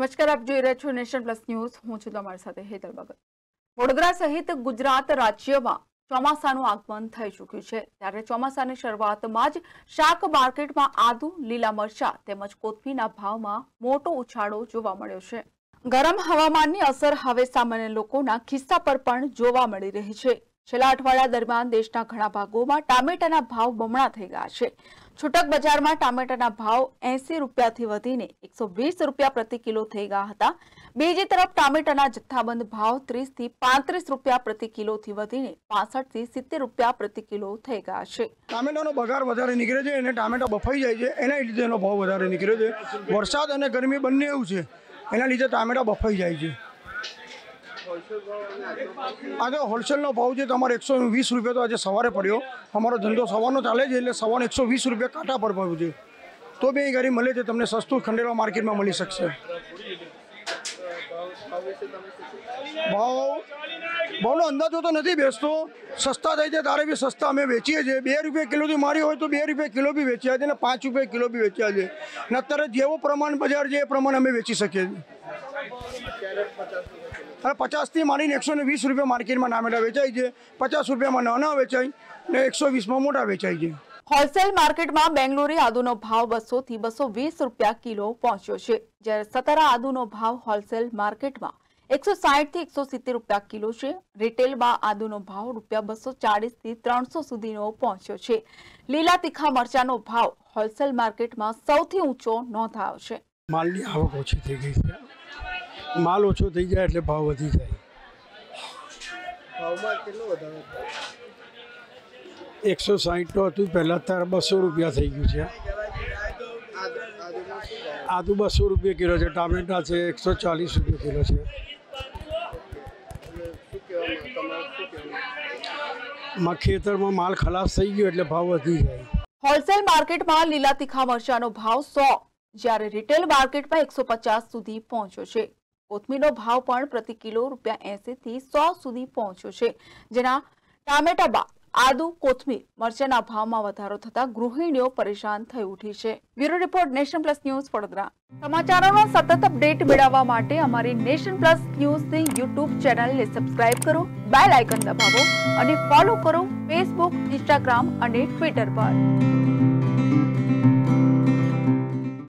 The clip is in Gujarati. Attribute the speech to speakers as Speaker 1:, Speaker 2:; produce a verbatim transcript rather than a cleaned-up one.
Speaker 1: નમસ્કાર, આપ જોઈ રહ્યા છો નેશન પ્લસ ન્યૂઝ। હું છું તમારી સાથે હેતલ ભગત। વડોદરા સહિત ગુજરાત રાજ્યમાં ચોમાસાનું આગમન થઈ ચૂક્યું છે, ત્યારે ચોમાસાની શરૂઆતમાં જ શાક માર્કેટમાં આદુ, લીલા મરચા તેમજ કોથમીરના ભાવમાં મોટો ઉછાળો જોવા મળ્યો છે। ગરમ હવામાનની અસર હવે સામાન્ય લોકોના ખિસ્સા પર પણ જોવા મળી રહી છે। છેલ્લા અઠવાડિયા દરમિયાન દેશના ઘણા ભાગોમાં ટામેટાના ભાવ બમણા થઈ ગયા છે। છૂટક બજારમાં ટામેટાના ભાવ એસી રૂપિયાથી વધીને એકસો વીસ રૂપિયા પ્રતિ કિલો થઈ ગયા હતા। બીજી તરફ ટામેટાના જથ્થાબંધ ભાવ ત્રીસ થી પાંત્રીસ રૂપિયા પ્રતિ કિલોથી વધીને પાસઠ થી સિત્તેર રૂપિયા પ્રતિ કિલો થઈ ગયા છે।
Speaker 2: ટામેટાનો બગાર વધારે નીકળે છે અને ટામેટા બફાઈ જાય છે, એના લીધે એનો ભાવ વધારે નીકળે છે। વરસાદ અને ગરમી બંને એવું છે, એના લીધે ટામેટા બફાઈ જાય છે। આજે હોલસેલનો ભાવ છે તમારે એકસો વીસ રૂપિયા તો આજે સવારે પડ્યો। અમારો ધંધો સવારનો ચાલે છે એટલે સવારે એકસો વીસ રૂપિયા કાંટા પર પડ્યું છે, તો બે ગાડી મળે છે, તમને સસ્તું ખંડેલા માર્કેટમાં મળી શકશે। ભાવ ભાવનો અંદાજો તો નથી બેસતો, સસ્તા થાય છે ત્યારે બી સસ્તા અમે વેચીએ છીએ। બે રૂપિયા કિલોથી મારી હોય તો બે રૂપિયા કિલો બી વેચ્યા છે અને પાંચ રૂપિયા કિલો બી વેચ્યા છે, ને અત્યારે જેવો પ્રમાણ બજાર છે એ પ્રમાણે અમે વેચી શકીએ છીએ। અને પચાસથી માંડીને એકસો ને વીસ રૂપિયા માર્કેટમાં ટામેટા વેચાય છે, પચાસ રૂપિયામાં નાના વેચાય ને એકસો વીસમાં મોટા વેચાય છે।
Speaker 1: હોલસેલ માર્કેટમાં બેંગ્લોરી આદુનો ભાવ બસો થી બસો વીસ રૂપિયા કિલો પહોંચ્યો છે, જ્યારે સતારા આદુનો ભાવ હોલસેલ માર્કેટમાં એકસો સાઠ થી એકસો સિત્તેર રૂપિયા કિલો છે। રિટેલમાં આદુનો ભાવ રૂપિયા બસો ચાલીસ થી ત્રણસો સુધીનો પહોંચ્યો છે। લીલા તીખા મરચાનો ભાવ હોલસેલ માર્કેટમાં સૌથી ઊંચો નોંધાયો છે।
Speaker 2: માલની આવક ઓછી થઈ ગઈ છે, માલ ઓછો થઈ જાય એટલે ભાવ વધી જાય।
Speaker 3: ભાવમાં કેટલો વધારો?
Speaker 2: એકસો સાહીઠ તો હતું પહેલાં, અત્યારે બસો રૂપિયા થઈ ગયું છે। આદુ બસો રૂપિયા કિલો છે, ટામેટા છે એકસો ચાલીસ રૂપિયા કિલો છે। માં ખેતરમાં માલ ખલાસ થઈ ગયો એટલે ભાવ વધી જાય।
Speaker 1: હોલસેલ માર્કેટમાં લીલા તીખા મરચાનો ભાવ સો, જ્યારે રિટેલ માર્કેટમાં એકસો પચાસ સુધી પહોંચ્યો છે। કોથમીરનો ભાવ પણ પ્રતિ કિલો રૂપિયા એસી થી સો સુધી પહોંચ્યો છે, જેના ટામેટા બાદ આદુ, કોથમીર, મરચાના ભાવમાં વધારો થતા ગૃહિણીઓ પરેશાન થઈ ઉઠી છે। Bureau report, Nation Plus News, Vadodara. સમાચારોનો સતત અપડેટ મેળવવા માટે અમારી નેશન પ્લસ ન્યૂઝની યુટ્યુબ ચેનલને સબસ્ક્રાઇબ કરો, બેલ આઇકન દબાવો અને ફોલો કરો ફેસબુક, ઇન્સ્ટાગ્રામ અને ટ્વિટર પર।